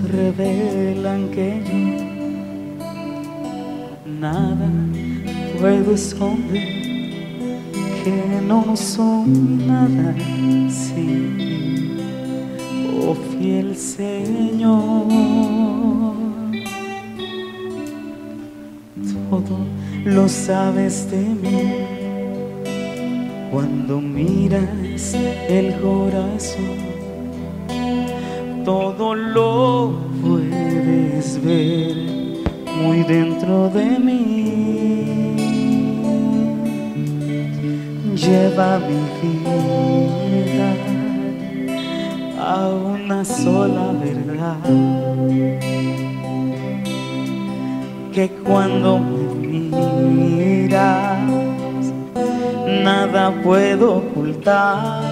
revelan que yo nada puedo esconder, que no son nada sin ti, oh fiel Señor. Todo lo sabes de mí, cuando miras el corazón, todo lo puedes ver muy dentro de mí. Lleva mi vida a una sola verdad, que cuando me miras nada puedo ocultar.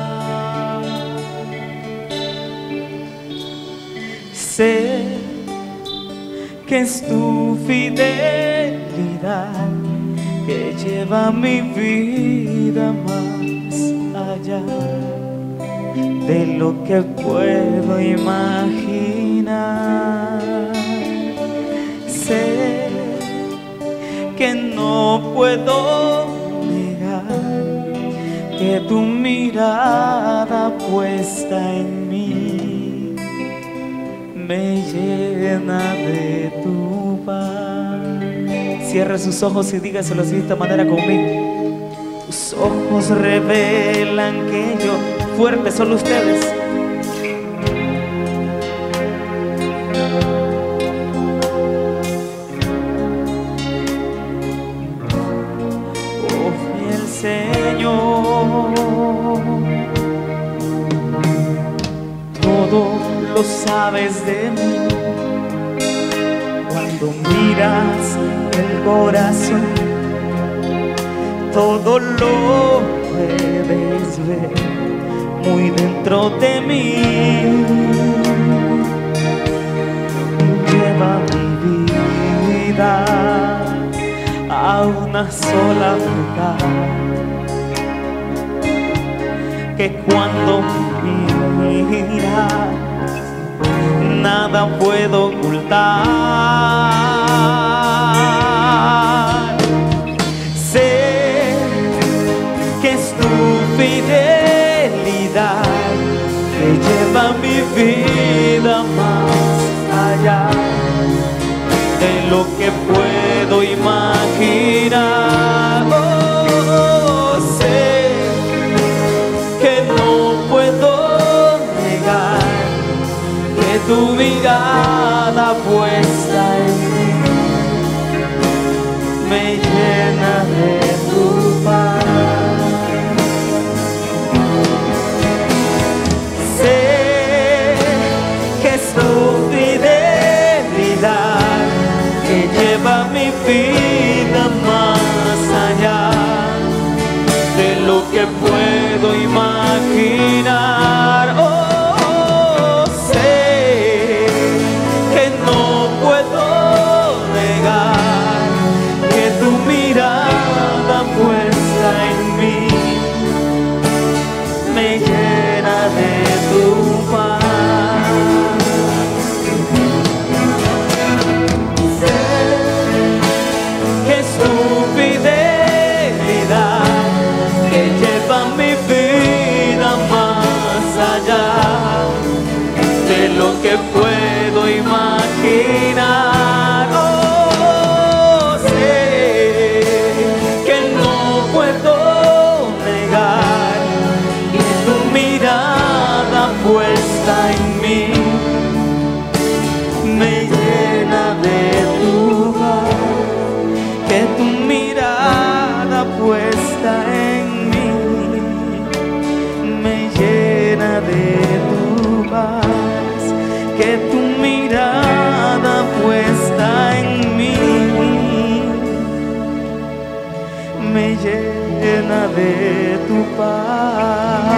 Sé que es tu fidelidad que lleva mi vida más allá de lo que puedo imaginar. Sé que no puedo negar que tu mirada puesta en mí me llena de tu paz. Cierre sus ojos y dígaselo así de esta manera conmigo. Tus ojos revelan que yo, fuerte, solo ustedes. Oh fiel Señor, todo lo sabes de mí, cuando miras el corazón, todo lo puedes ver muy dentro de mí. Lleva mi vida a una sola verdad, que cuando me miras nada puedo ocultar. Sé que es tu fidelidad que lleva mi vida más allá de lo que puedo imaginar. Oh, sé que no puedo negar que tu mirada puesta en mí me llena de tu paz. Sé que es tu fidelidad que lleva mi vida más allá de lo que puedo imaginar. Oh, sé que no puedo negar que tu mirada puesta en mí me llena de tu paz. Lo que puedo imaginar. Oh, sé que no puedo negar que tu mirada puesta en mí me llena de tu paz, que tu mirada puesta en mí me llena de tu paz, que tu mirada puesta en mí me llena de tu paz.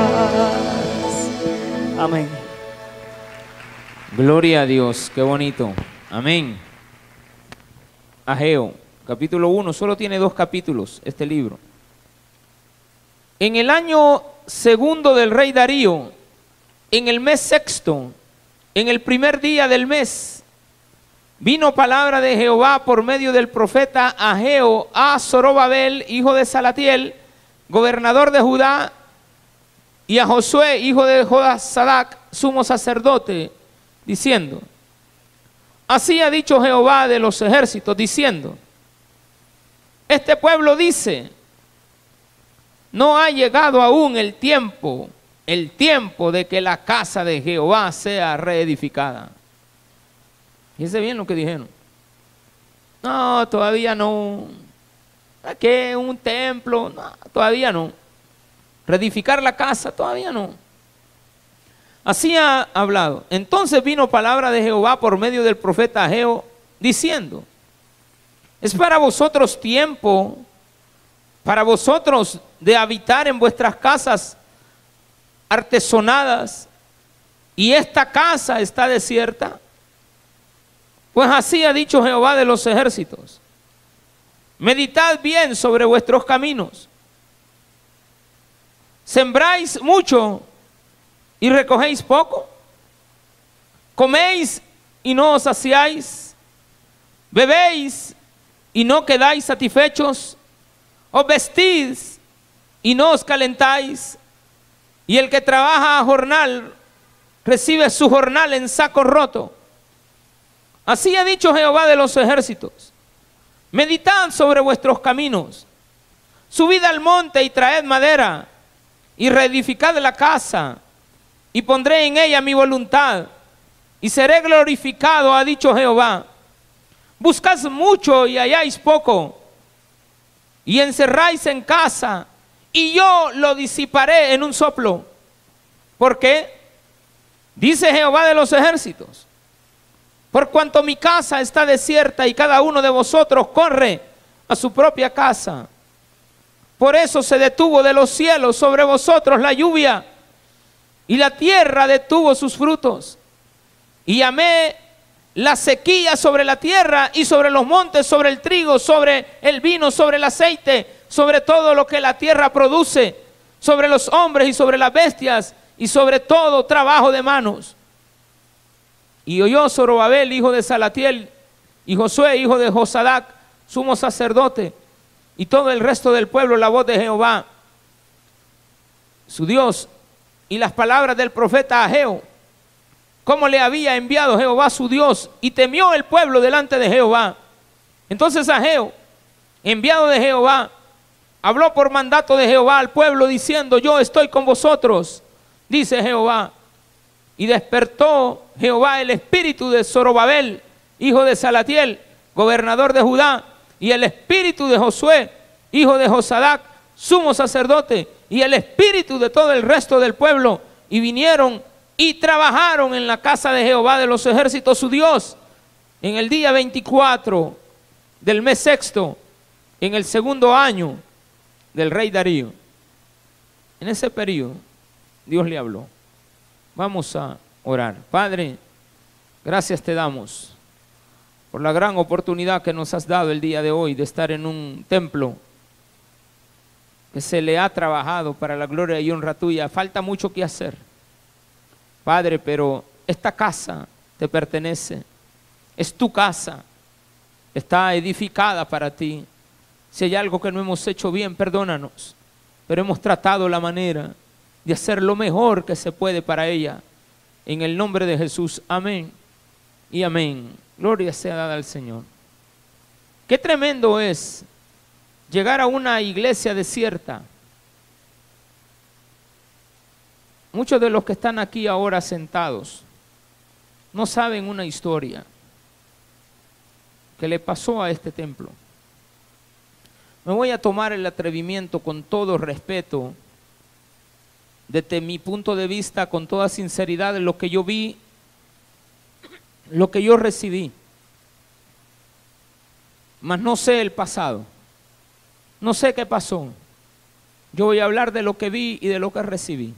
Amén. Gloria a Dios, qué bonito. Amén. Ageo, capítulo 1, solo tiene 2 capítulos este libro. En el año segundo del rey Darío, en el mes sexto, en el primer día del mes, vino palabra de Jehová por medio del profeta Ageo a Zorobabel, hijo de Salatiel, gobernador de Judá, y a Josué, hijo de Josadac, sumo sacerdote, diciendo: así ha dicho Jehová de los ejércitos, diciendo: este pueblo dice, no ha llegado aún el tiempo de que la casa de Jehová sea reedificada. Fíjense bien lo que dijeron. No, todavía no. ¿Qué? ¿Un templo? No, todavía no. ¿Reedificar la casa? Todavía no. Así ha hablado. Entonces vino palabra de Jehová por medio del profeta Ageo, diciendo: es para vosotros tiempo, para vosotros de habitar en vuestras casas artesonadas, y esta casa está desierta. Pues así ha dicho Jehová de los ejércitos: meditad bien sobre vuestros caminos. ¿Sembráis mucho y recogéis poco? ¿Coméis y no os saciáis? ¿Bebéis y no quedáis satisfechos? ¿Os vestís y no os calentáis? Y el que trabaja a jornal recibe su jornal en saco roto. Así ha dicho Jehová de los ejércitos: meditad sobre vuestros caminos, subid al monte y traed madera, y reedificad la casa, y pondré en ella mi voluntad, y seré glorificado, ha dicho Jehová. Buscad mucho y halláis poco, y encerráis en casa, y yo lo disiparé en un soplo. ¿Por qué? Dice Jehová de los ejércitos: por cuanto mi casa está desierta y cada uno de vosotros corre a su propia casa. Por eso se detuvo de los cielos sobre vosotros la lluvia, y la tierra detuvo sus frutos. Y llamé la sequía sobre la tierra y sobre los montes, sobre el trigo, sobre el vino, sobre el aceite, sobre todo lo que la tierra produce, sobre los hombres y sobre las bestias, y sobre todo trabajo de manos. Y oyó Zorobabel, hijo de Salatiel, y Josué, hijo de Josadac, sumo sacerdote, y todo el resto del pueblo, la voz de Jehová, su Dios, y las palabras del profeta Ageo, como le había enviado Jehová su Dios, y temió el pueblo delante de Jehová. Entonces Ageo, enviado de Jehová, habló por mandato de Jehová al pueblo, diciendo: yo estoy con vosotros, dice Jehová. Y despertó Jehová el espíritu de Zorobabel, hijo de Salatiel, gobernador de Judá, y el espíritu de Josué, hijo de Josadac, sumo sacerdote, y el espíritu de todo el resto del pueblo, y vinieron y trabajaron en la casa de Jehová de los ejércitos su Dios, en el día 24 del mes sexto, en el segundo año del rey Darío. En ese periodo Dios le habló. Vamos a orar. Padre, gracias te damos por la gran oportunidad que nos has dado el día de hoy de estar en un templo que se le ha trabajado para la gloria y honra tuya. Falta mucho que hacer, Padre, pero esta casa te pertenece, es tu casa, está edificada para ti. Si hay algo que no hemos hecho bien, perdónanos, pero hemos tratado la manera de hacer lo mejor que se puede para ella. En el nombre de Jesús, amén y amén. Gloria sea dada al Señor. Qué tremendo es llegar a una iglesia desierta. Muchos de los que están aquí ahora sentados no saben una historia que le pasó a este templo. Me voy a tomar el atrevimiento, con todo respeto, desde mi punto de vista, con toda sinceridad, de lo que yo vi, lo que yo recibí. Mas no sé el pasado, no sé qué pasó. Yo voy a hablar de lo que vi y de lo que recibí.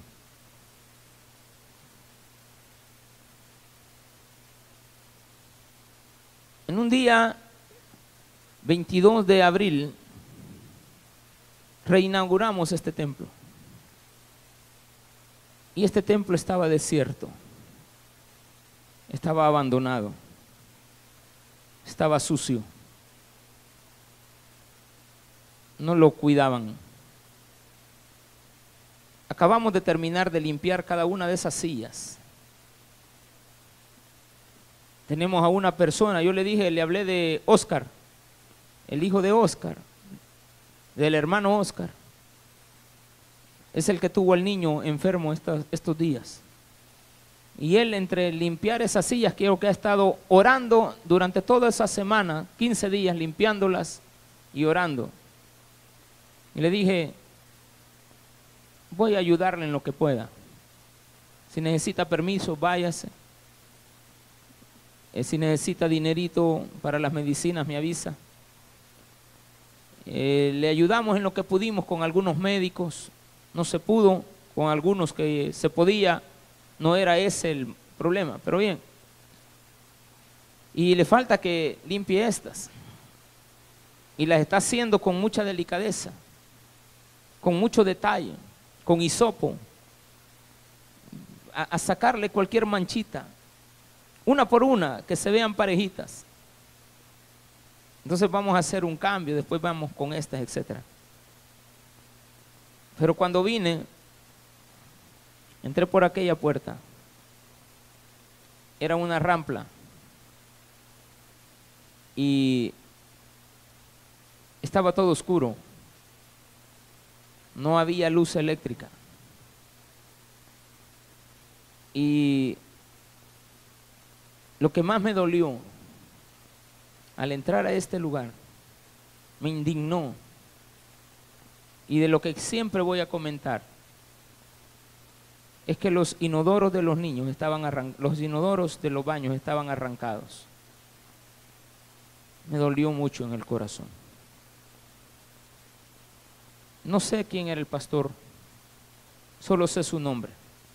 En un día 22 de abril reinauguramos este templo. Y este templo estaba desierto. estaba abandonado, estaba sucio, no lo cuidaban. Acabamos de terminar de limpiar cada una de esas sillas. Tenemos a una persona, yo le dije, le hablé de Oscar, el hijo de Oscar, del hermano Oscar. Es el que tuvo al niño enfermo estos días. Y él, entre limpiar esas sillas, creo que ha estado orando durante toda esa semana, 15 días limpiándolas y orando. Y le dije, voy a ayudarle en lo que pueda. Si necesita permiso, váyase. Si necesita dinerito para las medicinas, me avisa. Le ayudamos en lo que pudimos con algunos médicos. No se pudo, con algunos que se podía. No era ese el problema, pero bien. Y le falta que limpie estas. Y las está haciendo con mucha delicadeza, con mucho detalle, con hisopo, a sacarle cualquier manchita, una por una, que se vean parejitas. Entonces vamos a hacer un cambio, después vamos con estas, etcétera. Pero cuando vine, entré por aquella puerta, era una rampa y estaba todo oscuro, no había luz eléctrica. Y lo que más me dolió al entrar a este lugar, me indignó, y de lo que siempre voy a comentar, es que los inodoros de los niños los inodoros de los baños estaban arrancados. Me dolió mucho en el corazón. No sé quién era el pastor, solo sé su nombre.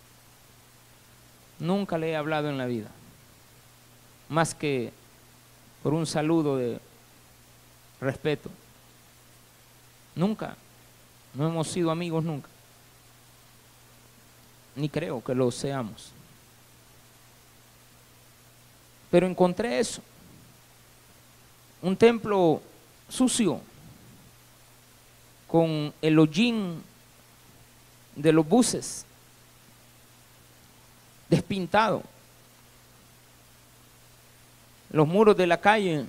Nunca le he hablado en la vida, más que por un saludo de respeto. Nunca, no hemos sido amigos nunca, ni creo que lo seamos. Pero encontré eso, un templo sucio, con el hollín de los buses despintado, los muros de la calle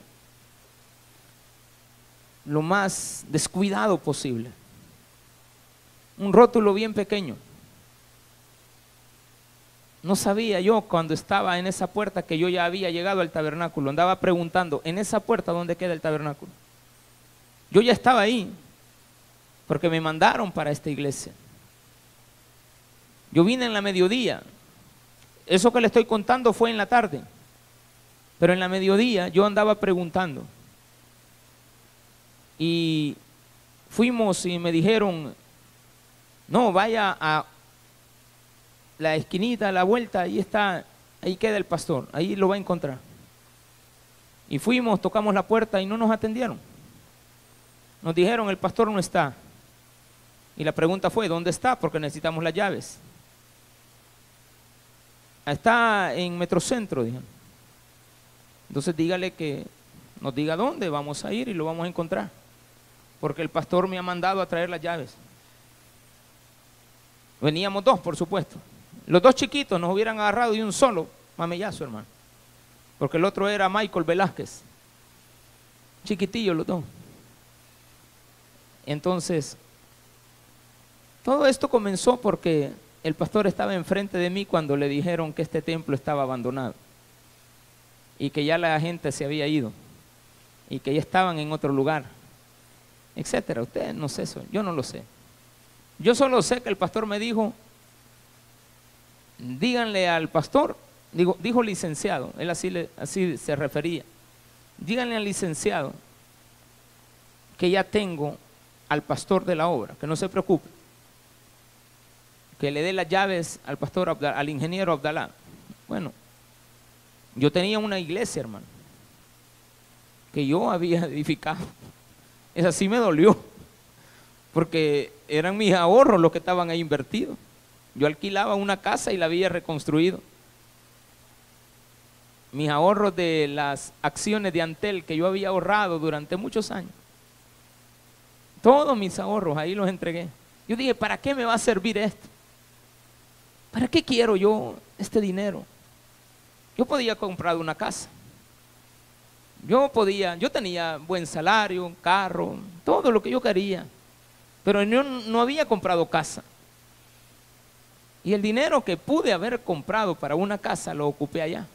lo más descuidado posible, un rótulo bien pequeño. No sabía yo cuando estaba en esa puerta que yo ya había llegado al tabernáculo. Andaba preguntando, ¿en esa puerta dónde queda el tabernáculo? Yo ya estaba ahí, porque me mandaron para esta iglesia. Yo vine en la mediodía. Eso que le estoy contando fue en la tarde, pero en la mediodía yo andaba preguntando. Y fuimos y me dijeron, no, vaya a la esquinita, a la vuelta, ahí está, ahí queda el pastor, ahí lo va a encontrar. Y fuimos, tocamos la puerta y no nos atendieron. Nos dijeron, el pastor no está. Y la pregunta fue, ¿dónde está? Porque necesitamos las llaves. Está en Metrocentro, dijeron. Entonces dígale que nos diga dónde, vamos a ir y lo vamos a encontrar. Porque el pastor me ha mandado a traer las llaves. Veníamos dos, por supuesto. Los dos chiquitos nos hubieran agarrado y un solo mamellazo, hermano. Porque el otro era Michael Velázquez. Chiquitillos los dos. Entonces, todo esto comenzó porque el pastor estaba enfrente de mí cuando le dijeron que este templo estaba abandonado y que ya la gente se había ido y que ya estaban en otro lugar, etcétera. Ustedes no sé eso, yo no lo sé. Yo solo sé que el pastor me dijo, díganle al pastor, dijo licenciado, él así se refería, díganle al licenciado que ya tengo al pastor de la obra, que no se preocupe, que le dé las llaves al pastor, al ingeniero Abdalá. Bueno, yo tenía una iglesia, hermano, que yo había edificado. Esa sí me dolió, porque eran mis ahorros los que estaban ahí invertidos. Yo alquilaba una casa y la había reconstruido. mis ahorros de las acciones de Antel que yo había ahorrado durante muchos años. Todos mis ahorros ahí los entregué. Yo dije, ¿para qué me va a servir esto? ¿Para qué quiero yo este dinero? Yo podía comprar una casa. Yo tenía buen salario, carro, todo lo que yo quería. Pero yo no había comprado casa. Y el dinero que pude haber comprado para una casa lo ocupé allá.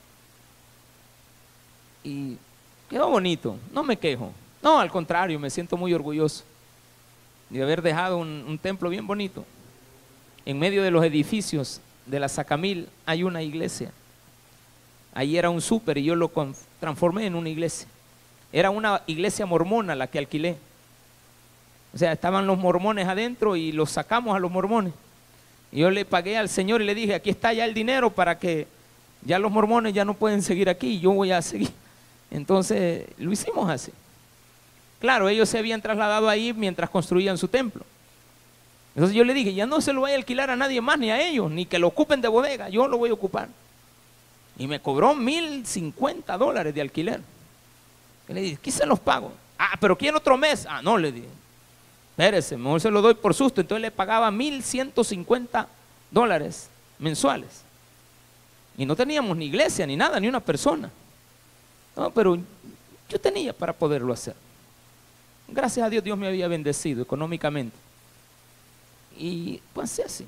Y quedó bonito, no me quejo. No, al contrario, me siento muy orgulloso de haber dejado un templo bien bonito. En medio de los edificios de la Sacamil hay una iglesia. Ahí era un súper y yo lo transformé en una iglesia. Era una iglesia mormona la que alquilé. O sea, estaban los mormones adentro y los sacamos a los mormones. Y yo le pagué al Señor y le dije, aquí está ya el dinero para que ya los mormones ya no pueden seguir aquí, yo voy a seguir. Entonces lo hicimos así. Claro, ellos se habían trasladado ahí mientras construían su templo. Entonces yo le dije, ya no se lo vaya a alquilar a nadie más, ni a ellos, ni que lo ocupen de bodega, yo lo voy a ocupar. Y me cobró $1,050 de alquiler. Y le dije, ¿qué se los pago? Ah, pero ¿quién otro mes? Ah, no, le dije. Espérese, mejor se lo doy por susto. Entonces le pagaba $1,150 mensuales. Y no teníamos ni iglesia, ni nada, ni una persona. No, pero yo tenía para poderlo hacer. Gracias a Dios, Dios me había bendecido económicamente. Y pues así.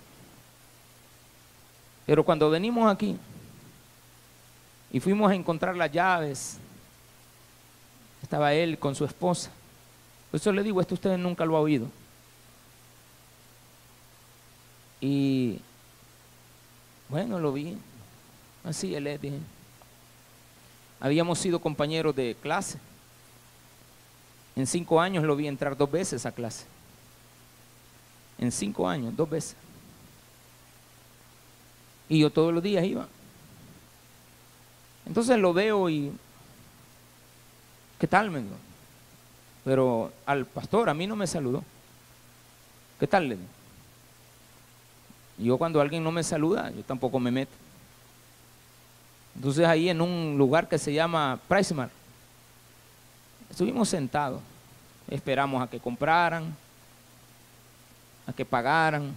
Pero cuando venimos aquí y fuimos a encontrar las llaves, estaba él con su esposa. Por eso le digo, esto usted nunca lo ha oído. Y bueno, lo vi. Así él es, dije. Habíamos sido compañeros de clase. En 5 años lo vi entrar 2 veces a clase. En 5 años, 2 veces. Y yo todos los días iba. Entonces lo veo y ¿qué tal? Me dijo. Pero al pastor a mí no me saludó. ¿Qué tal? Le digo. Yo cuando alguien no me saluda, yo tampoco me meto. Entonces ahí en un lugar que se llama Pricemart, estuvimos sentados, esperamos a que compraran, a que pagaran.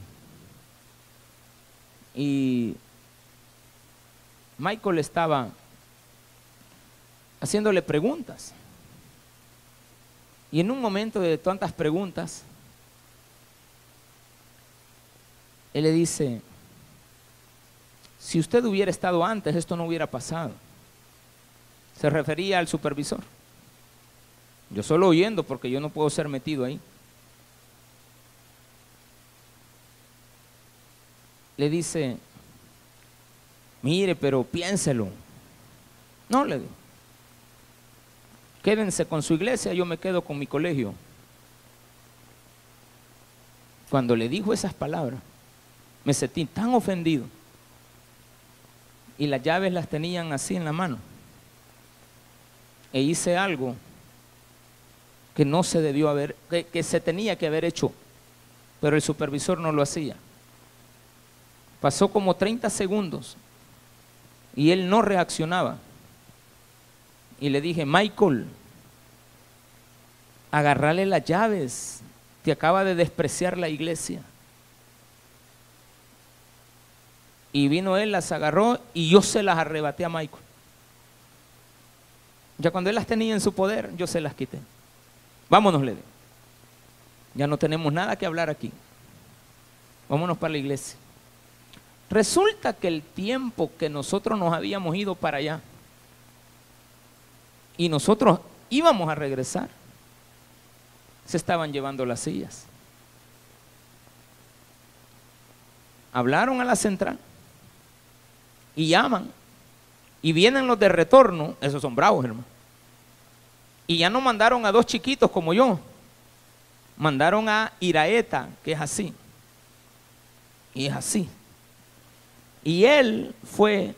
Y Michael estaba haciéndole preguntas. Y en un momento de tantas preguntas, él le dice, si usted hubiera estado antes, esto no hubiera pasado. Se refería al supervisor. Yo solo oyendo porque yo no puedo ser metido ahí. Le dice, mire, pero piénselo. No, le digo. Quédense con su iglesia, yo me quedo con mi colegio. Cuando le dijo esas palabras, me sentí tan ofendido. Y las llaves las tenían así en la mano. E hice algo que no se debió haber, que se tenía que haber hecho, pero el supervisor no lo hacía. Pasó como 30 segundos y él no reaccionaba. Y le dije, Michael, agarrale las llaves, te acaba de despreciar la iglesia. Y vino él, las agarró y yo se las arrebaté a Michael. Ya cuando él las tenía en su poder, yo se las quité. Vámonos, le digo. Ya no tenemos nada que hablar aquí. Vámonos para la iglesia. Resulta que el tiempo que nosotros nos habíamos ido para allá y nosotros íbamos a regresar, se estaban llevando las sillas. Hablaron a la central y llaman y vienen los de retorno. Esos son bravos, hermano. Y ya no mandaron a 2 chiquitos como yo, mandaron a Iraeta, que es así y es así. Y él fue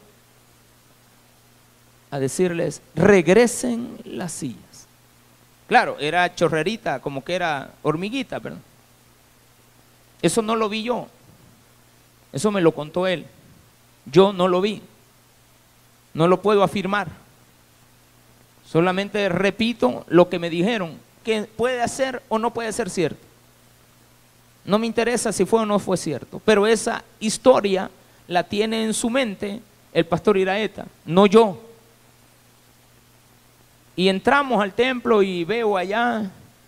a decirles, regresen las sillas. Claro, era chorrerita, como que era hormiguita, perdón. Eso no lo vi yo. Eso me lo contó él. Yo no lo vi. No lo puedo afirmar. Solamente repito lo que me dijeron, que puede ser o no puede ser cierto. No me interesa si fue o no fue cierto, pero esa historia la tiene en su mente el pastor Iraeta, no yo. Y entramos al templo y veo allá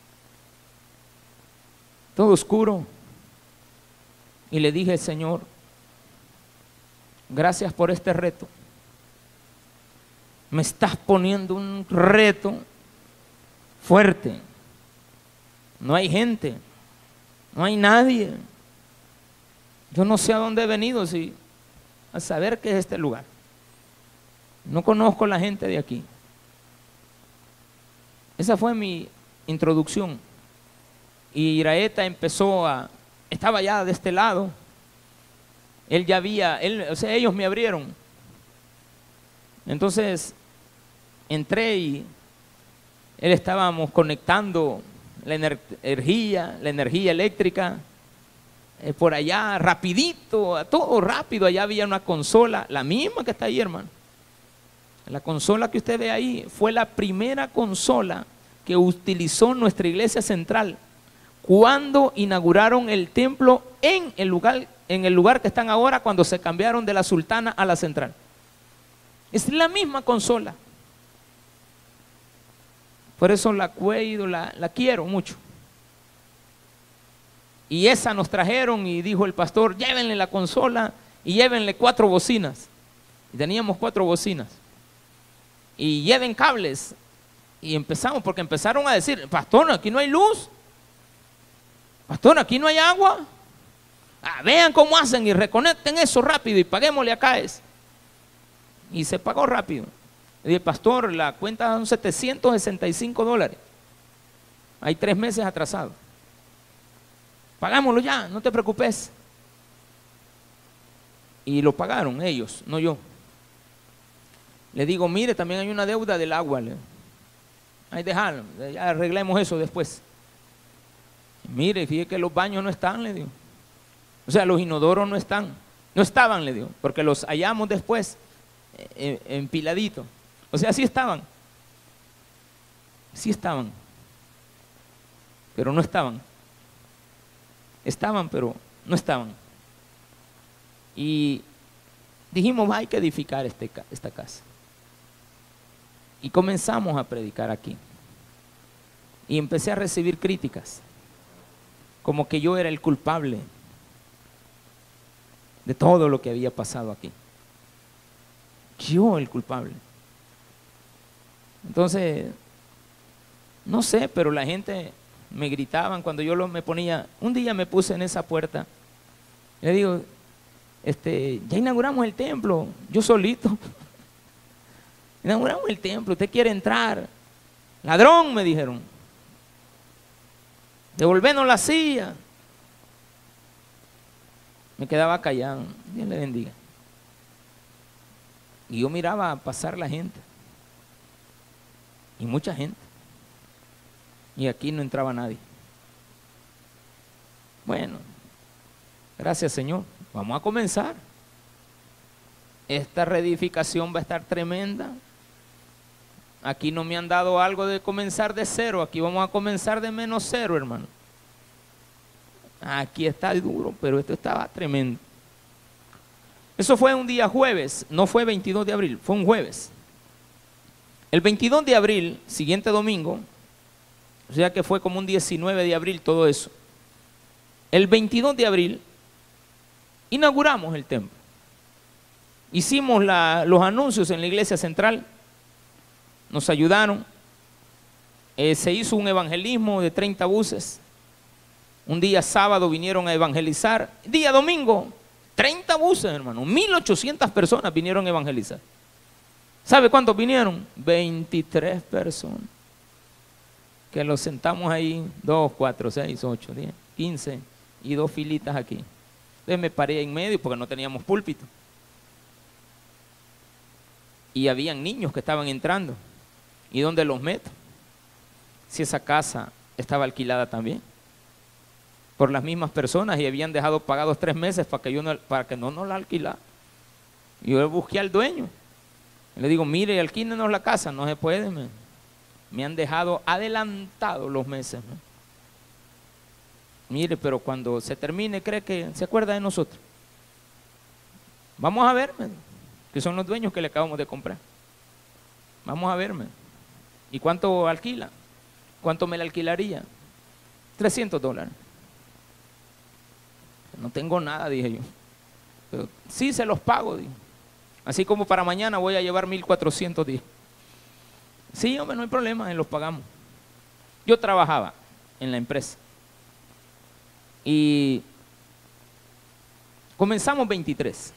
todo oscuro. Y le dije, Señor, gracias por este reto. Me estás poniendo un reto fuerte. No hay gente, no hay nadie. Yo no sé a dónde he venido, si a saber qué es este lugar. No conozco la gente de aquí. Esa fue mi introducción. Y Iraeta estaba ya de este lado. Él ya había, ellos me abrieron. Entonces entré y estábamos conectando la energía eléctrica por allá, rapidito, todo rápido. Allá había una consola, la misma que está ahí, hermano. La consola que usted ve ahí fue la primera consola que utilizó nuestra iglesia central cuando inauguraron el templo en el lugar que están ahora, cuando se cambiaron de la Sultana a la central. Es la misma consola. Por eso la cuido, la quiero mucho. Y esa nos trajeron y dijo el pastor, llévenle la consola y llévenle 4 bocinas. Y teníamos 4 bocinas. Y lleven cables. Y empezamos, porque empezaron a decir, pastor, aquí no hay luz. Pastor, aquí no hay agua. Vean cómo hacen y reconecten eso rápido y paguémosle acá es. Y se pagó rápido. Le dije, pastor, la cuenta son $765. Hay 3 meses atrasados. Pagámoslo ya, no te preocupes. Y lo pagaron ellos, no yo. Le digo, mire, también hay una deuda del agua. Ahí dejarlo, ya arreglemos eso después. Mire, fíjate que los baños no están, le digo. O sea, los inodoros no estaban, le digo, porque los hallamos después empiladitos. O sea, sí estaban, pero no estaban. Estaban, pero no estaban. Y dijimos, hay que edificar esta casa. Y comenzamos a predicar aquí. Y empecé a recibir críticas, como que yo era el culpable de todo lo que había pasado aquí. Yo el culpable. Entonces, no sé, pero la gente me gritaban cuando yo me ponía. Un día me puse en esa puerta. Le digo, ya inauguramos el templo, yo solito. Inauguramos el templo, usted quiere entrar. Ladrón, me dijeron. Devolvernos la silla. Me quedaba callado. Dios le bendiga. Y yo miraba pasar la gente. Y mucha gente. Y aquí no entraba nadie. Bueno, gracias Señor. Vamos a comenzar. Esta reedificación va a estar tremenda. Aquí no me han dado algo de comenzar de cero. Aquí vamos a comenzar de -0, hermano. Aquí está duro, pero esto estaba tremendo. Eso fue un día jueves, no fue 22 de abril, fue un jueves. El 22 de abril, siguiente domingo, o sea que fue como un 19 de abril todo eso. El 22 de abril inauguramos el templo. Hicimos los anuncios en la iglesia central, nos ayudaron. Se hizo un evangelismo de 30 buses. Un día sábado vinieron a evangelizar. Día domingo, 30 buses, hermano. 1,800 personas vinieron a evangelizar. ¿Sabe cuántos vinieron? 23 personas. Que los sentamos ahí, 2, 4, 6, 8, 10, 15 y 2 filitas aquí. Entonces me paré en medio porque no teníamos púlpito. Y habían niños que estaban entrando. ¿Y dónde los meto? Si esa casa estaba alquilada también por las mismas personas y habían dejado pagados 3 meses para que no nos la alquilara. Yo busqué al dueño Le digo, mire, alquílenos la casa. No se puede, me han dejado adelantado los meses. Mire, pero cuando se termine, ¿cree que se acuerda de nosotros? Vamos a verme, que son los dueños que le acabamos de comprar. Vamos a verme. ¿Y cuánto alquila? ¿Cuánto me la alquilaría? $300. No tengo nada, dije yo. Pero sí, se los pago, dije. Así como para mañana voy a llevar 1,400, dije. Sí, hombre, no hay problema, los pagamos. Yo trabajaba en la empresa. Y comenzamos 23.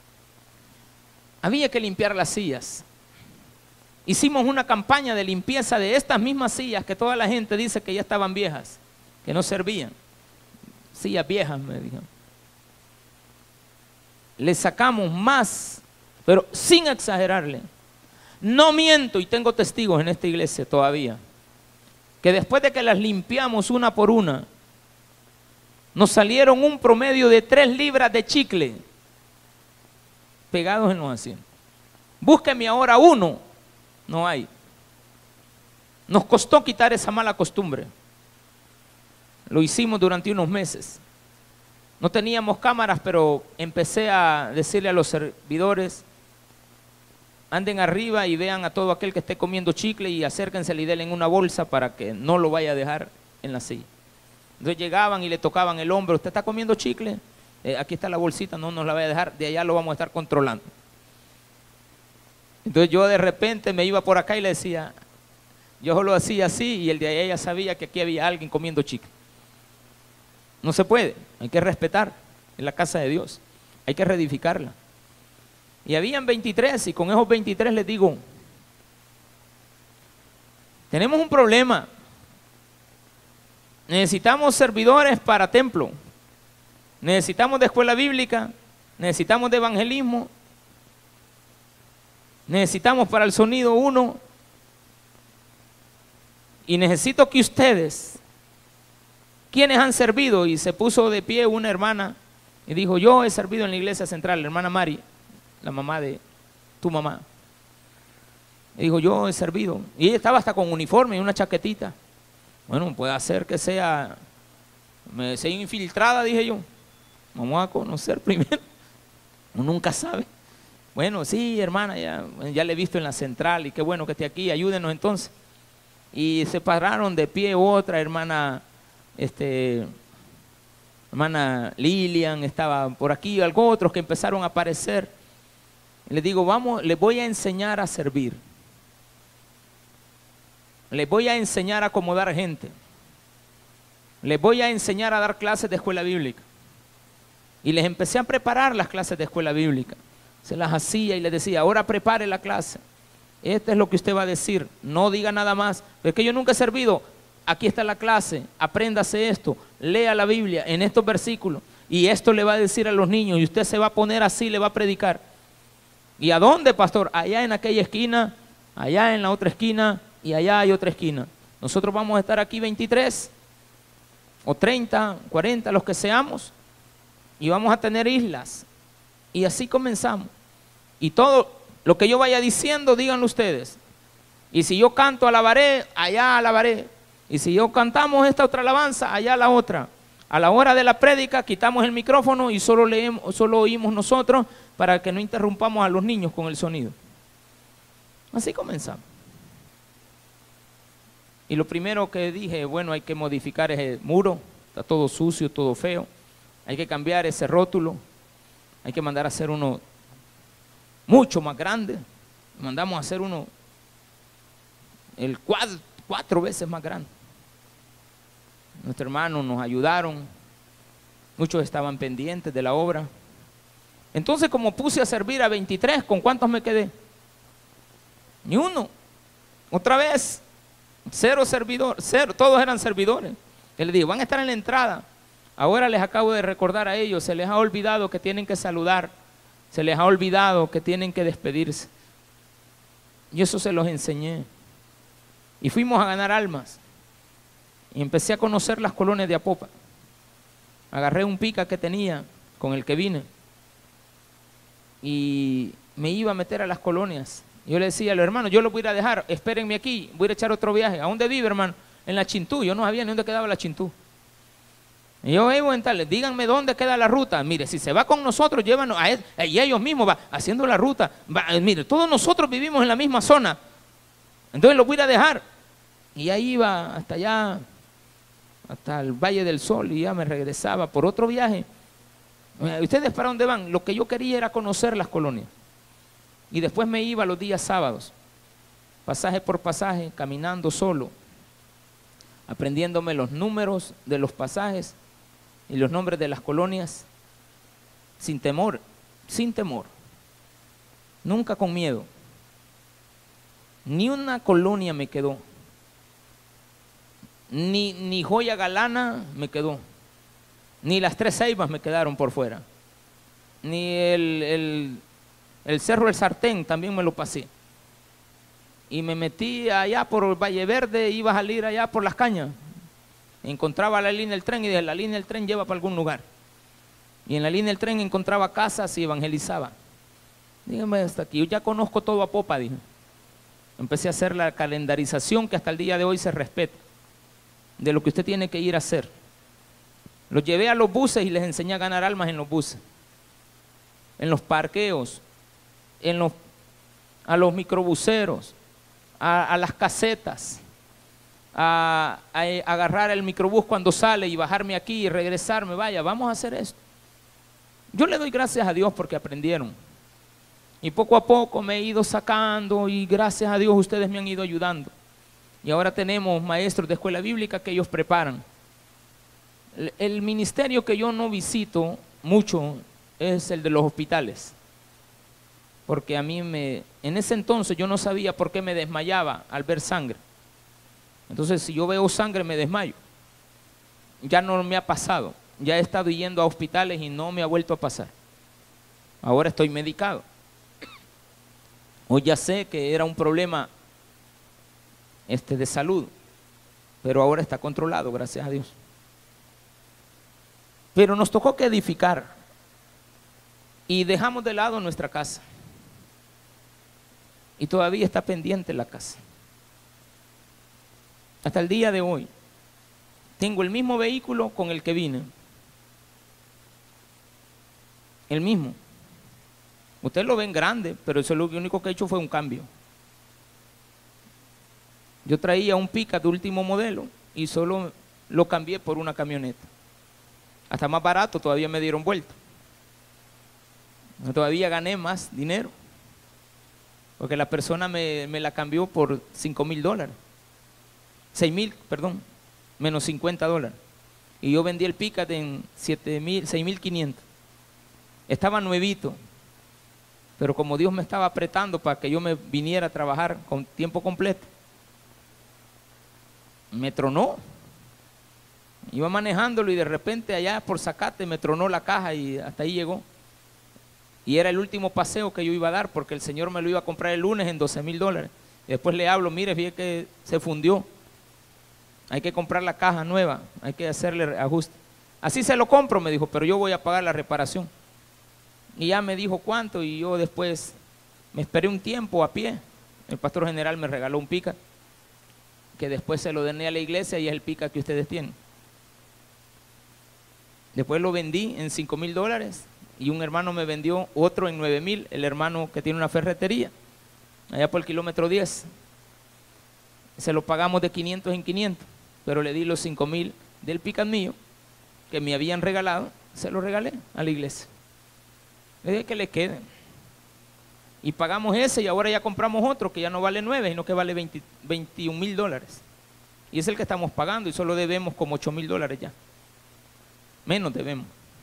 Había que limpiar las sillas. Hicimos una campaña de limpieza de estas mismas sillas que toda la gente dice que ya estaban viejas, que no servían. Sillas viejas, me dijeron. Le sacamos más, pero sin exagerarle. No miento, y tengo testigos en esta iglesia todavía, que después de que las limpiamos una por una, nos salieron un promedio de 3 libras de chicle pegados en los asientos. Búsqueme ahora uno. No hay. Nos costó quitar esa mala costumbre. Lo hicimos durante unos meses. No teníamos cámaras, pero empecé a decirle a los servidores, anden arriba y vean a todo aquel que esté comiendo chicle y acérquense y denle en una bolsa para que no lo vaya a dejar en la silla. Entonces llegaban y le tocaban el hombro, ¿usted está comiendo chicle? Aquí está la bolsita, no nos la vaya a dejar, de allá lo vamos a estar controlando. Entonces yo de repente me iba por acá y le decía, yo solo hacía así y el de allá ya sabía que aquí había alguien comiendo chicle. No se puede, hay que respetar en la casa de Dios, hay que reedificarla. Y habían 23 y con esos 23 les digo, tenemos un problema, necesitamos servidores para templo, necesitamos de escuela bíblica, necesitamos de evangelismo, necesitamos para el sonido 1 y necesito que ustedes, quienes han servido, y se puso de pie una hermana y dijo, yo he servido en la iglesia central, la hermana Mari, la mamá de tu mamá. Y dijo, yo he servido. Y ella estaba hasta con uniforme y una chaquetita. Bueno, puede ser que sea infiltrada, dije yo. Vamos a conocer primero. Uno nunca sabe. Bueno, sí, hermana, ya le he visto en la central y qué bueno que esté aquí, ayúdenos entonces. Y se pararon de pie otra hermana, hermana Lilian, estaba por aquí, algo otros que empezaron a aparecer. Les digo, vamos, les voy a enseñar a servir. Les voy a enseñar a acomodar gente. Les voy a enseñar a dar clases de escuela bíblica. Y les empecé a preparar las clases de escuela bíblica. Se las hacía y les decía, ahora prepare la clase. Esto es lo que usted va a decir. No diga nada más. Pero es que yo nunca he servido. Aquí está la clase. Apréndase esto. Lea la Biblia en estos versículos. Y esto le va a decir a los niños. Y usted se va a poner así, le va a predicar. ¿Y a dónde, pastor? Allá en aquella esquina, allá en la otra esquina y allá hay otra esquina. Nosotros vamos a estar aquí 23 o 30, 40, los que seamos, y vamos a tener islas. Y así comenzamos. Y todo lo que yo vaya diciendo, díganlo ustedes. Y si yo canto, alabaré, allá alabaré. Y si yo cantamos esta otra alabanza, allá la otra. A la hora de la prédica quitamos el micrófono y solo oímos nosotros para que no interrumpamos a los niños con el sonido. Así comenzamos. Y lo primero que dije, bueno, hay que modificar ese muro, está todo sucio, todo feo. Hay que cambiar ese rótulo, hay que mandar a hacer uno mucho más grande. Mandamos a hacer uno 4 veces más grande. Nuestros hermanos nos ayudaron, muchos estaban pendientes de la obra. Entonces, como puse a servir a 23, ¿con cuántos me quedé? Ni uno. Otra vez, 0 servidor, 0, todos eran servidores. Y les digo, van a estar en la entrada. Ahora les acabo de recordar a ellos, se les ha olvidado que tienen que saludar, se les ha olvidado que tienen que despedirse. Y eso se los enseñé. Y fuimos a ganar almas. Y empecé a conocer las colonias de Apopa. Agarré un pica que tenía, con el que vine. Y me iba a meter a las colonias. Yo le decía a los hermanos, yo los voy a ir a dejar, espérenme aquí, voy a ir a echar otro viaje. ¿A dónde vive, hermano? En la Chintú. Yo no sabía ni dónde quedaba la Chintú. Y yo vivo en tal, díganme dónde queda la ruta. Mire, si se va con nosotros, llévanos a él, y ellos mismos van haciendo la ruta. Mire, todos nosotros vivimos en la misma zona. Entonces los voy a ir a dejar. Y ahí iba hasta allá, hasta el Valle del Sol, y ya me regresaba por otro viaje. ¿Ustedes para dónde van? Lo que yo quería era conocer las colonias. Y después me iba los días sábados, pasaje por pasaje, caminando solo, aprendiéndome los números de los pasajes y los nombres de las colonias, sin temor, nunca con miedo. Ni una colonia me quedó, ni Joya Galana me quedó, ni las Tres Ceibas me quedaron por fuera, ni el Cerro del Sartén también me lo pasé. Y me metí allá por Valle Verde, iba a salir allá por Las Cañas. Encontraba la línea del tren y de la línea del tren lleva para algún lugar. Y en la línea del tren encontraba casas y evangelizaba. Dígame hasta aquí, yo ya conozco todo a popa, dije. Empecé a hacer la calendarización que hasta el día de hoy se respeta, de lo que usted tiene que ir a hacer. Los llevé a los buses y les enseñé a ganar almas en los buses, en los parqueos, a los microbuseros, a las casetas, a agarrar el microbús cuando sale y bajarme aquí y regresarme. Vaya, vamos a hacer esto. Yo le doy gracias a Dios porque aprendieron. Y poco a poco me he ido sacando y gracias a Dios ustedes me han ido ayudando. Y ahora tenemos maestros de escuela bíblica que ellos preparan. El ministerio que yo no visito mucho es el de los hospitales. Porque a mí en ese entonces yo no sabía por qué me desmayaba al ver sangre. Entonces si yo veo sangre me desmayo. Ya no me ha pasado. Ya he estado yendo a hospitales y no me ha vuelto a pasar. Ahora estoy medicado. Hoy ya sé que era un problema de salud, pero ahora está controlado, gracias a Dios. Pero nos tocó que edificar y dejamos de lado nuestra casa. Y todavía está pendiente la casa. Hasta el día de hoy tengo el mismo vehículo con el que vine. El mismo. Ustedes lo ven grande, pero eso es lo único que he hecho fue un cambio. Yo traía un Pickup de último modelo y solo lo cambié por una camioneta. Hasta más barato todavía me dieron vuelta. Todavía gané más dinero. Porque la persona me la cambió por $5,000. 6,000, perdón, menos $50. Y yo vendí el Pickup en 6,500. Estaba nuevito. Pero como Dios me estaba apretando para que yo me viniera a trabajar con tiempo completo, me tronó. Iba manejándolo y de repente allá por Zacate me tronó la caja y hasta ahí llegó. Y era el último paseo que yo iba a dar porque el Señor me lo iba a comprar el lunes en $12,000. Y después le hablo, mire, fíjate que se fundió. Hay que comprar la caja nueva, hay que hacerle ajuste. Así se lo compro, me dijo, pero yo voy a pagar la reparación. Y ya me dijo cuánto y yo después me esperé un tiempo a pie. El pastor general me regaló un Pickup que después se lo doné a la iglesia y es el Pickup que ustedes tienen. Después lo vendí en $5,000 y un hermano me vendió otro en 9,000, el hermano que tiene una ferretería, allá por el kilómetro 10. Se lo pagamos de 500 en 500, pero le di los 5,000 del Pickup mío que me habían regalado, se lo regalé a la iglesia. Le dije que le queden. Y pagamos ese y ahora ya compramos otro que ya no vale 9, sino que vale $21,000. Y es el que estamos pagando y solo debemos como $8,000 ya. Menos debemos.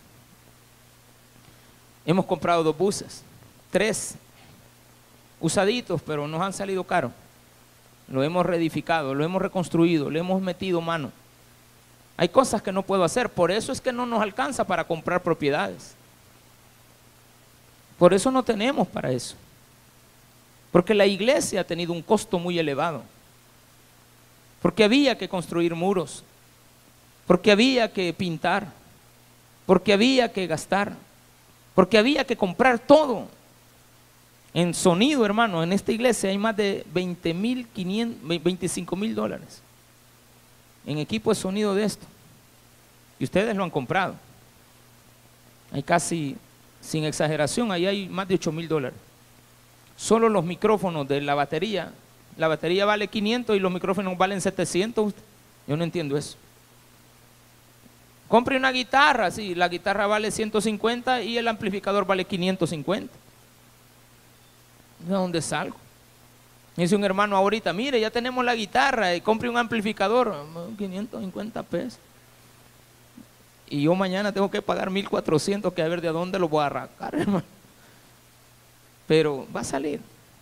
Hemos comprado 2 buses, 3 usaditos, pero nos han salido caros. Lo hemos reedificado, lo hemos reconstruido, le hemos metido mano. Hay cosas que no puedo hacer, por eso es que no nos alcanza para comprar propiedades. Por eso no tenemos para eso. Porque la iglesia ha tenido un costo muy elevado. Porque había que construir muros. Porque había que pintar. Porque había que gastar. Porque había que comprar todo. En sonido, hermano, en esta iglesia hay más de 25 mil dólares en equipo de sonido de esto. Y ustedes lo han comprado. Hay casi, sin exageración, ahí hay más de 8 mil dólares. Solo los micrófonos de la batería vale 500 y los micrófonos valen 700. Yo no entiendo eso. Compre una guitarra, sí, la guitarra vale 150 y el amplificador vale 550. ¿De dónde salgo? Me dice un hermano ahorita, mire, ya tenemos la guitarra y compre un amplificador, 550 pesos. Y yo mañana tengo que pagar 1,400, que a ver de dónde lo voy a arrancar, hermano. Pero va a salir.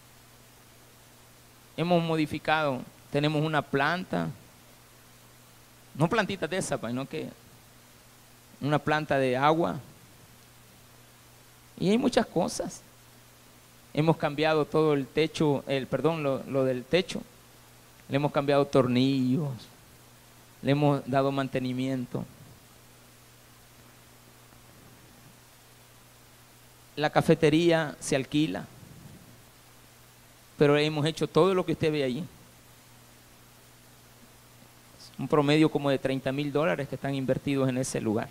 Hemos modificado, tenemos una planta, no plantitas de esa, sino que una planta de agua. Y hay muchas cosas. Hemos cambiado todo el techo, lo del techo. Le hemos cambiado tornillos, le hemos dado mantenimiento. La cafetería se alquila, pero hemos hecho todo lo que usted ve allí. Un promedio como de 30 mil dólares que están invertidos en ese lugar.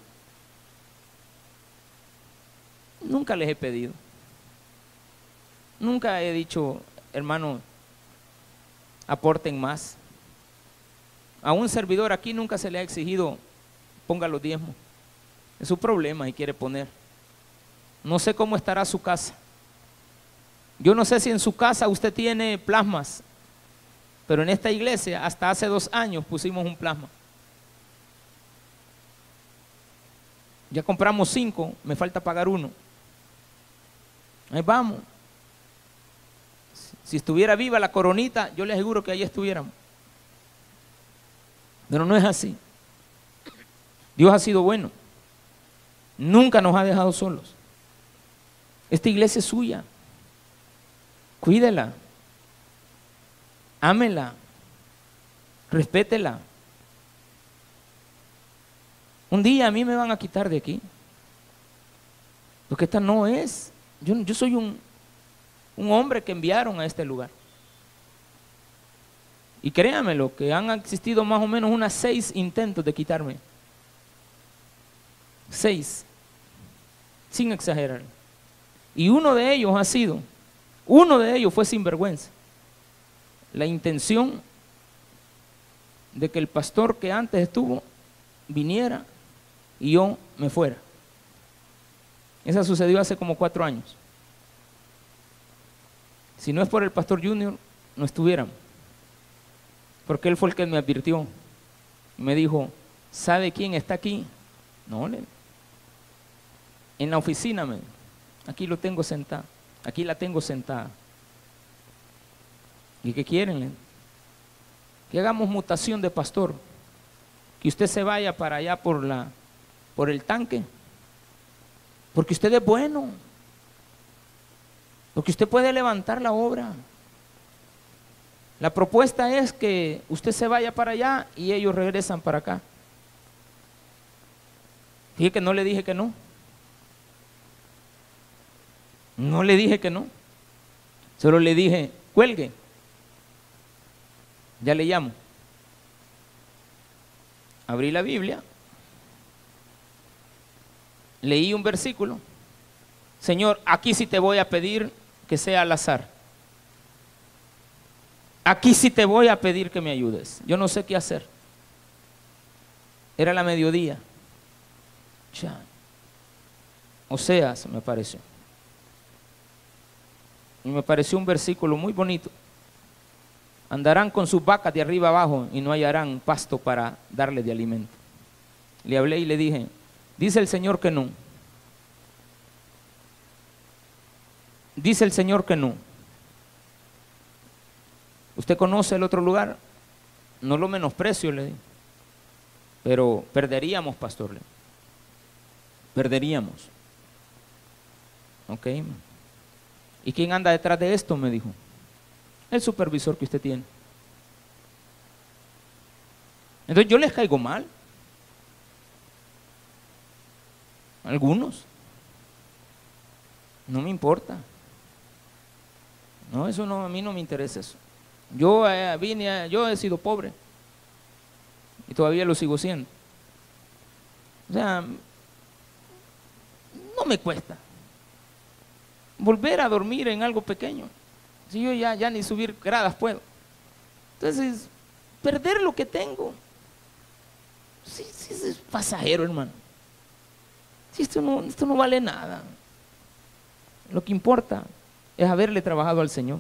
Nunca les he pedido. Nunca he dicho, hermano, aporten más. A un servidor aquí nunca se le ha exigido, ponga los diezmos. Es su problema y quiere poner. No sé cómo estará su casa. Yo no sé si en su casa usted tiene plasmas, pero en esta iglesia hasta hace 2 años pusimos un plasma. Ya compramos 5, me falta pagar 1. Ahí vamos. Si estuviera viva la coronita, yo le aseguro que ahí estuviéramos. Pero no es así. Dios ha sido bueno. Nunca nos ha dejado solos. Esta iglesia es suya. Cuídela. Ámela. Respétela. Un día a mí me van a quitar de aquí. Porque esta no es. Yo soy un hombre que enviaron a este lugar. Y créanmelo, que han existido más o menos unas 6 intentos de quitarme. 6. Sin exagerar. Y uno de ellos fue sinvergüenza. La intención de que el pastor que antes estuvo viniera y yo me fuera. Esa sucedió hace como 4 años. Si no es por el pastor Junior, no estuviéramos. Porque él fue el que me advirtió. Me dijo, ¿sabe quién está aquí? No, en la oficina, aquí lo tengo sentado. Aquí la tengo sentada. ¿Y qué quieren? Que hagamos mutación de pastor. Que usted se vaya para allá por el tanque. Porque usted es bueno. Porque usted puede levantar la obra. La propuesta es que usted se vaya para allá y ellos regresan para acá. Fíjate que no le dije que no. No le dije que no. Solo le dije, cuelgue. Ya le llamo. Abrí la Biblia. Leí un versículo. Señor, aquí sí te voy a pedir que sea al azar. Aquí sí te voy a pedir que me ayudes. Yo no sé qué hacer. Era la mediodía. Oseas me pareció. Y me pareció un versículo muy bonito. Andarán con sus vacas de arriba abajo y no hallarán pasto para darle de alimento. Le hablé y le dije, dice el Señor que no. Dice el Señor que no. ¿Usted conoce el otro lugar? No lo menosprecio, le digo. Pero perderíamos, pastor. Perderíamos. Ok. ¿Y quién anda detrás de esto? Me dijo. El supervisor que usted tiene. Entonces yo les caigo mal. Algunos. No me importa. No, eso no, a mí no me interesa eso. Yo yo he sido pobre y todavía lo sigo siendo. O sea, no me cuesta volver a dormir en algo pequeño. Si yo ya ni subir gradas puedo. Entonces, perder lo que tengo, sí, es pasajero, hermano. Si esto no vale nada. Lo que importa es haberle trabajado al Señor.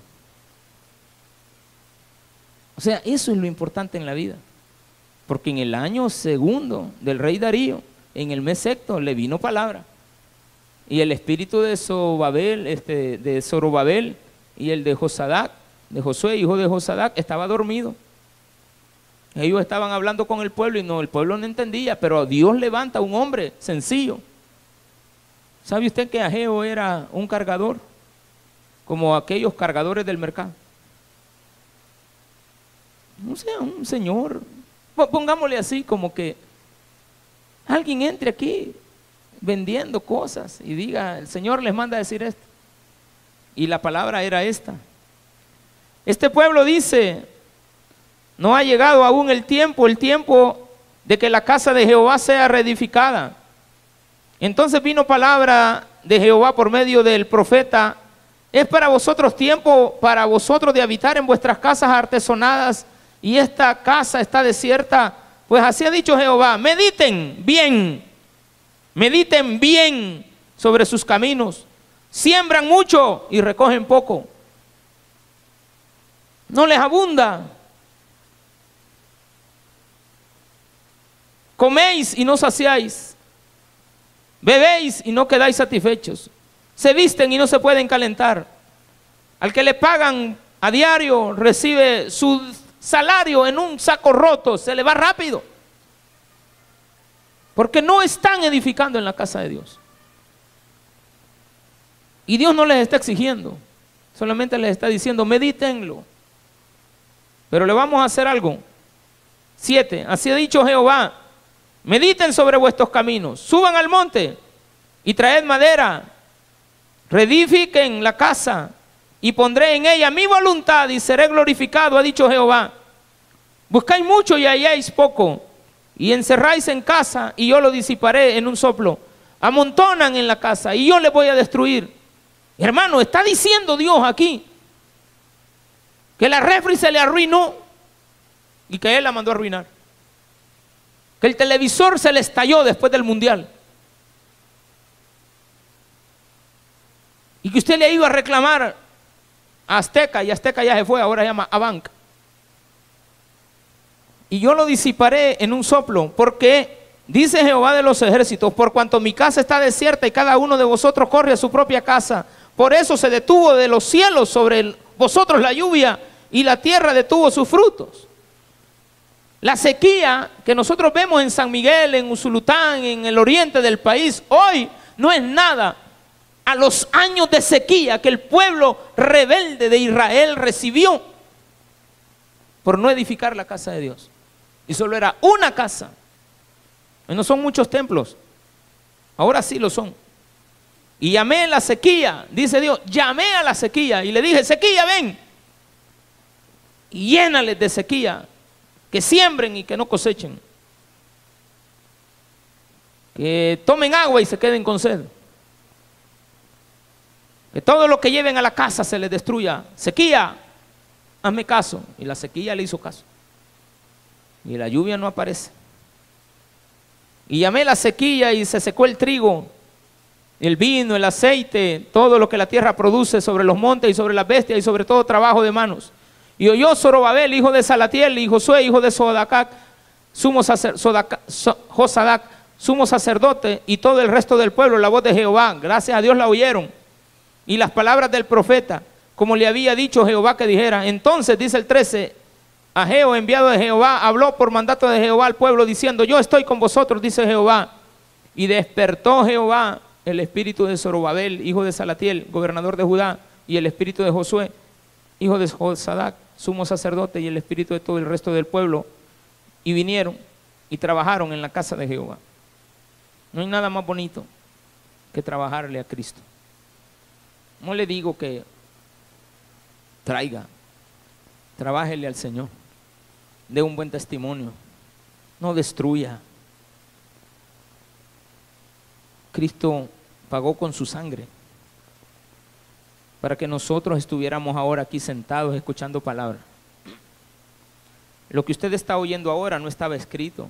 O sea, eso es lo importante en la vida. Porque en el año segundo del rey Darío, en el mes sexto, le vino palabra. Y el espíritu de Zorobabel y el de Josadac, de Josué, hijo de Josadac, estaba dormido. Ellos estaban hablando con el pueblo y el pueblo no entendía, pero Dios levanta a un hombre sencillo. ¿Sabe usted que Ageo era un cargador? Como aquellos cargadores del mercado. O sea, un señor, pongámosle así, como que alguien entre aquí vendiendo cosas y diga, el Señor les manda a decir esto. Y la palabra era esta. Este pueblo dice, no ha llegado aún el tiempo de que la casa de Jehová sea reedificada. Entonces vino palabra de Jehová por medio del profeta: es para vosotros tiempo, para vosotros de habitar en vuestras casas artesonadas, y esta casa está desierta. Pues así ha dicho Jehová: mediten bien sobre sus caminos. Siembran mucho y recogen poco. No les abunda. Coméis y no saciáis. Bebéis y no quedáis satisfechos. Se visten y no se pueden calentar. Al que le pagan a diario recibe su salario en un saco roto, se le va rápido. Porque no están edificando en la casa de Dios. Y Dios no les está exigiendo, solamente les está diciendo, medítenlo. Pero le vamos a hacer algo. 7. Así ha dicho Jehová: mediten sobre vuestros caminos, suban al monte y traed madera, reedifiquen la casa y pondré en ella mi voluntad y seré glorificado, ha dicho Jehová. Buscáis mucho y halláis poco, y encerráis en casa y yo lo disiparé en un soplo. Amontonan en la casa y yo les voy a destruir. Hermano, está diciendo Dios aquí que la refri se le arruinó y que Él la mandó a arruinar. Que el televisor se le estalló después del mundial. Y que usted le ha ido a reclamar a Azteca y Azteca ya se fue, ahora se llama Abanca. Y yo lo disiparé en un soplo, porque dice Jehová de los ejércitos: por cuanto mi casa está desierta y cada uno de vosotros corre a su propia casa, por eso se detuvo de los cielos sobre vosotros la lluvia y la tierra detuvo sus frutos. La sequía que nosotros vemos en San Miguel, en Usulután, en el oriente del país, hoy no es nada a los años de sequía que el pueblo rebelde de Israel recibió por no edificar la casa de Dios. Y solo era una casa. Y no son muchos templos, ahora sí lo son. Y llamé a la sequía, dice Dios, llamé a la sequía y le dije: sequía, ven y llénales de sequía, que siembren y que no cosechen, que tomen agua y se queden con sed, que todo lo que lleven a la casa se les destruya. Sequía, hazme caso. Y la sequía le hizo caso y la lluvia no aparece. Y llamé la sequía y se secó el trigo, el vino, el aceite, todo lo que la tierra produce sobre los montes y sobre las bestias y sobre todo trabajo de manos. Y oyó Zorobabel, hijo de Salatiel, y Josué, hijo de Josadac, sumo sacerdote, y todo el resto del pueblo, la voz de Jehová. Gracias a Dios la oyeron. Y las palabras del profeta, como le había dicho Jehová que dijera. Entonces, dice el 13, Ageo, enviado de Jehová, habló por mandato de Jehová al pueblo, diciendo: yo estoy con vosotros, dice Jehová. Y despertó Jehová el espíritu de Zorobabel, hijo de Salatiel, gobernador de Judá, y el espíritu de Josué, hijo de Josadac, sumo sacerdote, y el espíritu de todo el resto del pueblo, y vinieron y trabajaron en la casa de Jehová. No hay nada más bonito que trabajarle a Cristo. No le digo que traiga, trabájele al Señor, dé un buen testimonio, no destruya. Cristo pagó con su sangre para que nosotros estuviéramos ahora aquí sentados escuchando palabra. Lo que usted está oyendo ahora no estaba escrito,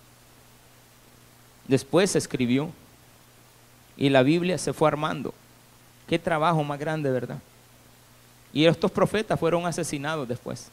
después se escribió y la Biblia se fue armando. Qué trabajo más grande, ¿verdad? Y estos profetas fueron asesinados después,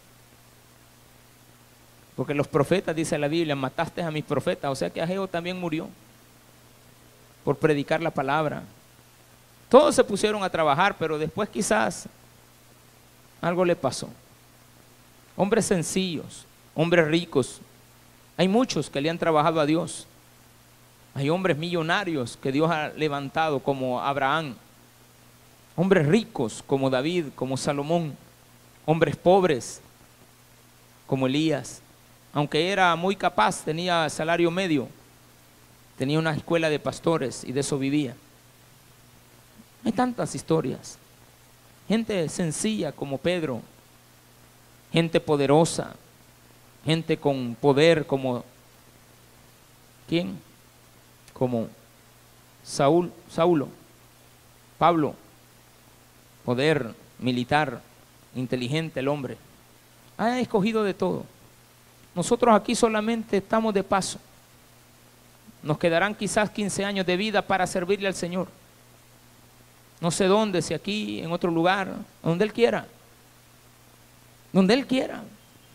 porque los profetas, dice la Biblia, mataste a mis profetas, o sea que Ageo también murió por predicar la palabra. Todos se pusieron a trabajar, pero después quizás algo le pasó. Hombres sencillos, hombres ricos, hay muchos que le han trabajado a Dios. Hay hombres millonarios que Dios ha levantado, como Abraham, hombres ricos como David, como Salomón, hombres pobres como Elías, aunque era muy capaz, tenía salario medio, tenía una escuela de pastores y de eso vivía. Hay tantas historias, gente sencilla como Pedro, gente poderosa, gente con poder como ¿quién? Como Saulo, Pablo, poder militar, inteligente el hombre. Ha escogido de todo. Nosotros aquí solamente estamos de paso. Nos quedarán quizás 15 años de vida para servirle al Señor. No sé dónde, si aquí, en otro lugar, donde Él quiera. Donde Él quiera.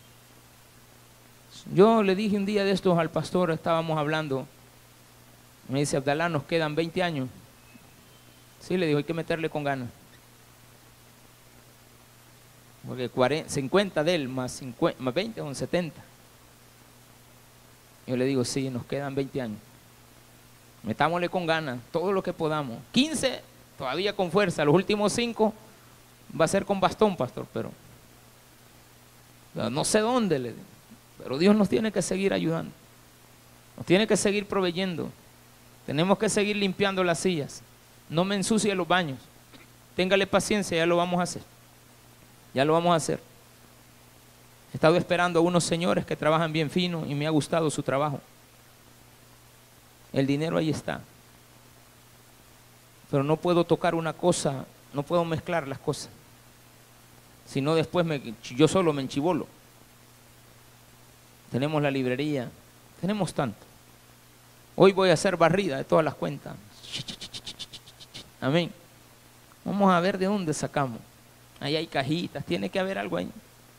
Yo le dije un día de estos al pastor, estábamos hablando, me dice: Abdalá, nos quedan 20 años. Sí, le digo, hay que meterle con ganas. Porque 50 de él más 20 son 70. Yo le digo, sí, nos quedan 20 años. Metámosle con ganas, todo lo que podamos. 15 todavía con fuerza, los últimos 5 va a ser con bastón, pastor, pero no sé dónde, le digo. Pero Dios nos tiene que seguir ayudando, nos tiene que seguir proveyendo. Tenemos que seguir limpiando las sillas. No me ensucie los baños. Téngale paciencia, ya lo vamos a hacer. Ya lo vamos a hacer. He estado esperando a unos señores que trabajan bien fino y me ha gustado su trabajo. El dinero ahí está. Pero no puedo tocar una cosa, no puedo mezclar las cosas. Si no, después yo solo me enchivolo. Tenemos la librería, tenemos tanto. Hoy voy a hacer barrida de todas las cuentas. Amén. Vamos a ver de dónde sacamos. Ahí hay cajitas, tiene que haber algo ahí.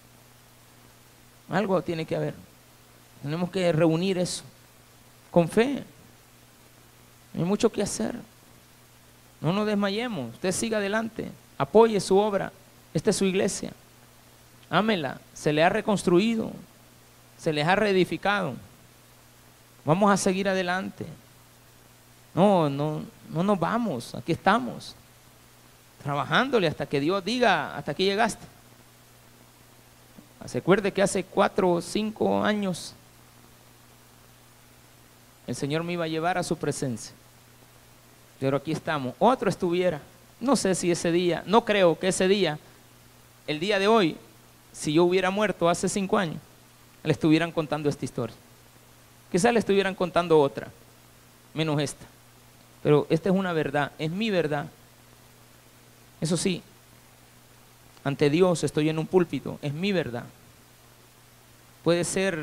Algo tiene que haber. Tenemos que reunir eso con fe. Hay mucho que hacer. No nos desmayemos. Usted siga adelante. Apoye su obra. Esta es su iglesia. Ámela. Se le ha reconstruido. Se les ha reedificado. Vamos a seguir adelante. No nos vamos. Aquí estamos. Trabajándole hasta que Dios diga, hasta aquí llegaste. Se acuerde que hace 4 o 5 años el Señor me iba a llevar a su presencia. Pero aquí estamos. Otro estuviera. No sé si ese día, no creo que ese día, el día de hoy, si yo hubiera muerto hace 5 años, le estuvieran contando esta historia. Quizás le estuvieran contando otra, menos esta. Pero esta es una verdad, es mi verdad. Eso sí, ante Dios estoy en un púlpito, es mi verdad. Puede ser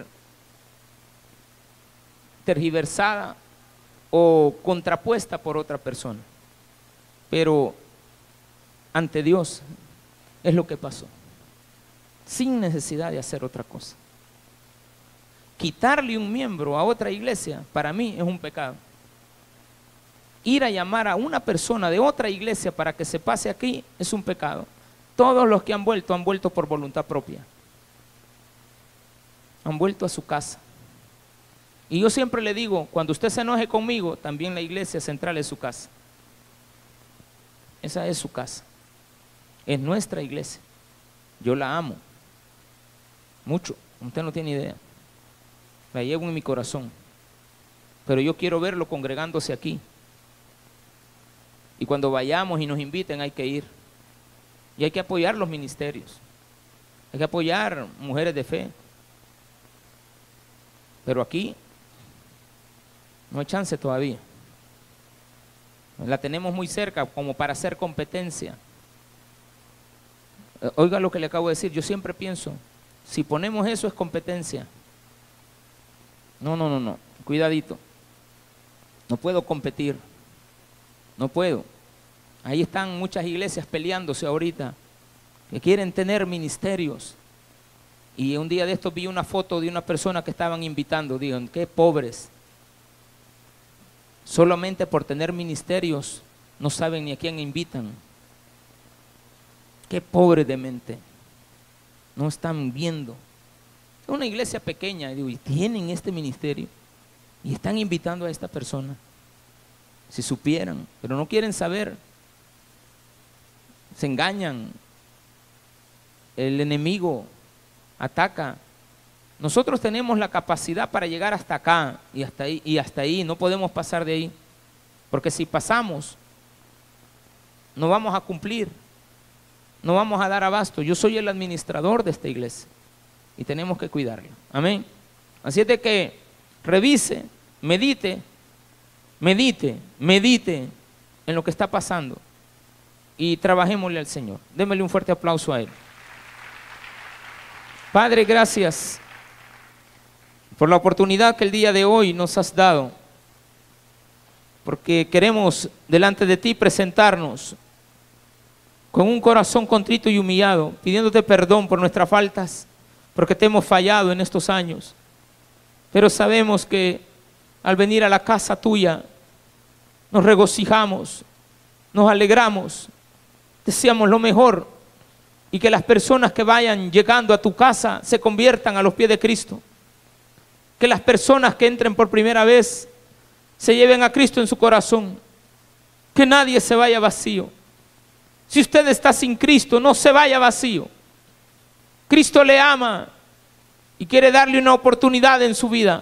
tergiversada o contrapuesta por otra persona, pero ante Dios es lo que pasó, sin necesidad de hacer otra cosa. Quitarle un miembro a otra iglesia, para mí es un pecado. Ir a llamar a una persona de otra iglesia para que se pase aquí es un pecado. Todos los que han vuelto por voluntad propia. Han vuelto a su casa. Y yo siempre le digo, cuando usted se enoje conmigo, también la iglesia central es su casa. Esa es su casa. Es nuestra iglesia. Yo la amo. Mucho. Usted no tiene idea. La llevo en mi corazón. Pero yo quiero verlo congregándose aquí. Y cuando vayamos y nos inviten hay que ir. Y hay que apoyar los ministerios. hay que apoyar mujeres de fe. Pero aquí no hay chance todavía. La tenemos muy cerca como para hacer competencia. Oiga lo que le acabo de decir, yo siempre pienso, si ponemos eso es competencia. No, cuidadito. No puedo competir, no puedo. Ahí están muchas iglesias peleándose ahorita, que quieren tener ministerios. Y un día de estos vi una foto de una persona que estaban invitando, digan, qué pobres. Solamente por tener ministerios no saben ni a quién invitan. Qué pobre de mente. No están viendo. Es una iglesia pequeña, digo, y tienen este ministerio y están invitando a esta persona. Si supieran, pero no quieren saber. Se engañan. El enemigo ataca. Nosotros tenemos la capacidad para llegar hasta acá y hasta ahí, no podemos pasar de ahí, porque si pasamos, no vamos a cumplir, no vamos a dar abasto. Yo soy el administrador de esta iglesia y tenemos que cuidarla. Amén. Así es de que revise, medite en lo que está pasando y trabajémosle al Señor. Démosle un fuerte aplauso a Él. Padre, gracias por la oportunidad que el día de hoy nos has dado, porque queremos delante de ti presentarnos con un corazón contrito y humillado, pidiéndote perdón por nuestras faltas, porque te hemos fallado en estos años. Pero sabemos que al venir a la casa tuya nos regocijamos, nos alegramos, deseamos lo mejor y que las personas que vayan llegando a tu casa se conviertan a los pies de Cristo. Que las personas que entren por primera vez se lleven a Cristo en su corazón. Que nadie se vaya vacío. Si usted está sin Cristo, no se vaya vacío. Cristo le ama y quiere darle una oportunidad en su vida.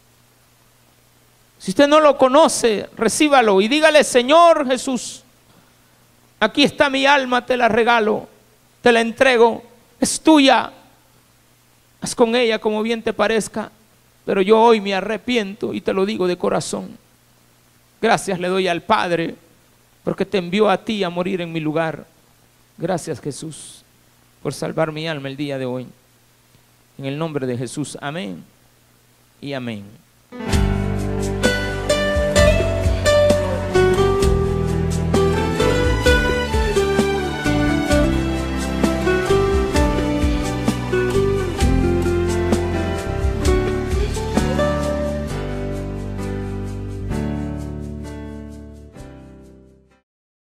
Si usted no lo conoce, recíbalo y dígale: Señor Jesús, aquí está mi alma, te la regalo, te la entrego, es tuya. Haz con ella como bien te parezca. Pero yo hoy me arrepiento y te lo digo de corazón. Gracias le doy al Padre porque te envió a ti a morir en mi lugar. Gracias, Jesús, por salvar mi alma el día de hoy. En el nombre de Jesús, amén y amén.